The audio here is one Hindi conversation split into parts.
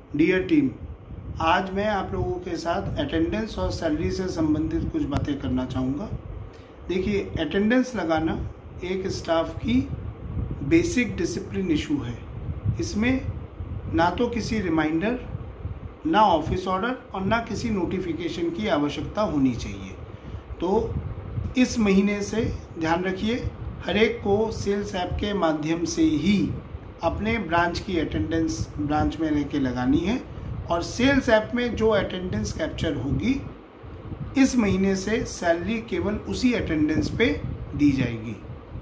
डियर टीम, आज मैं आप लोगों के साथ अटेंडेंस और सैलरी से संबंधित कुछ बातें करना चाहूँगा। देखिए, अटेंडेंस लगाना एक स्टाफ की बेसिक डिसिप्लिन इशू है। इसमें ना तो किसी रिमाइंडर, ना ऑफिस ऑर्डर और ना किसी नोटिफिकेशन की आवश्यकता होनी चाहिए। तो इस महीने से ध्यान रखिए, हर एक को सेल्स ऐप के माध्यम से ही अपने ब्रांच की अटेंडेंस ब्रांच में रह के लगानी है और सेल्स ऐप में जो अटेंडेंस कैप्चर होगी, इस महीने से सैलरी केवल उसी अटेंडेंस पे दी जाएगी।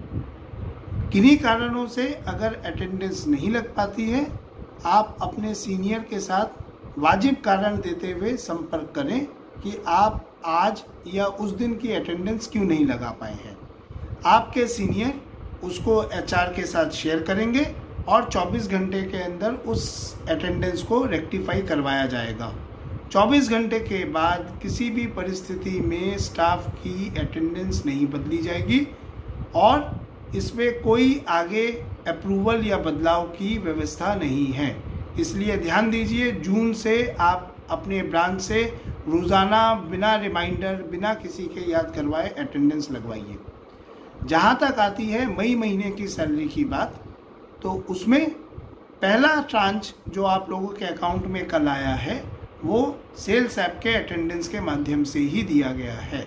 किन्हीं कारणों से अगर अटेंडेंस नहीं लग पाती है, आप अपने सीनियर के साथ वाजिब कारण देते हुए संपर्क करें कि आप आज या उस दिन की अटेंडेंस क्यों नहीं लगा पाए हैं। आपके सीनियर उसको एचआर के साथ शेयर करेंगे और 24 घंटे के अंदर उस अटेंडेंस को रेक्टिफाई करवाया जाएगा। 24 घंटे के बाद किसी भी परिस्थिति में स्टाफ की अटेंडेंस नहीं बदली जाएगी और इसमें कोई आगे अप्रूवल या बदलाव की व्यवस्था नहीं है। इसलिए ध्यान दीजिए, जून से आप अपने ब्रांच से रोज़ाना बिना रिमाइंडर, बिना किसी के याद करवाए अटेंडेंस लगवाइए। जहाँ तक आती है मई महीने की सैलरी की बात, तो उसमें पहला ट्रांच जो आप लोगों के अकाउंट में कल आया है, वो सेल्स ऐप के अटेंडेंस के माध्यम से ही दिया गया है।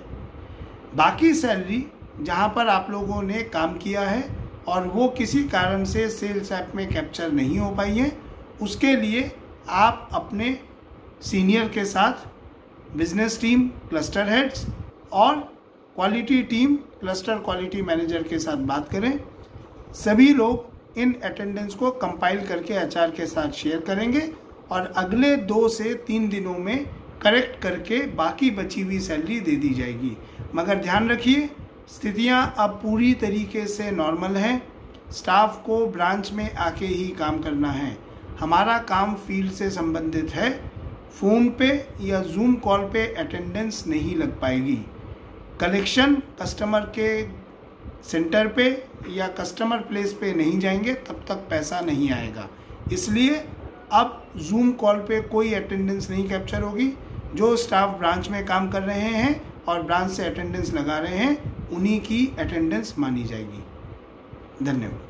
बाकी सैलरी जहां पर आप लोगों ने काम किया है और वो किसी कारण से सेल्स ऐप में कैप्चर नहीं हो पाई है, उसके लिए आप अपने सीनियर के साथ बिजनेस टीम, क्लस्टर हेड्स और quality team, cluster quality manager के साथ बात करें। सभी लोग इन अटेंडेंस को कंपाइल करके एचआर के साथ शेयर करेंगे और अगले 2 से 3 दिनों में करेक्ट करके बाकी बची हुई सैलरी दे दी जाएगी। मगर ध्यान रखिए, स्थितियां अब पूरी तरीके से नॉर्मल हैं। स्टाफ को ब्रांच में आके ही काम करना है। हमारा काम फील्ड से संबंधित है। फ़ोन पे या जूम कॉल पे अटेंडेंस नहीं लग पाएगी। कलेक्शन कस्टमर के सेंटर पे या कस्टमर प्लेस पे नहीं जाएंगे, तब तक पैसा नहीं आएगा। इसलिए अब जूम कॉल पे कोई अटेंडेंस नहीं कैप्चर होगी। जो स्टाफ ब्रांच में काम कर रहे हैं और ब्रांच से अटेंडेंस लगा रहे हैं, उन्हीं की अटेंडेंस मानी जाएगी। धन्यवाद।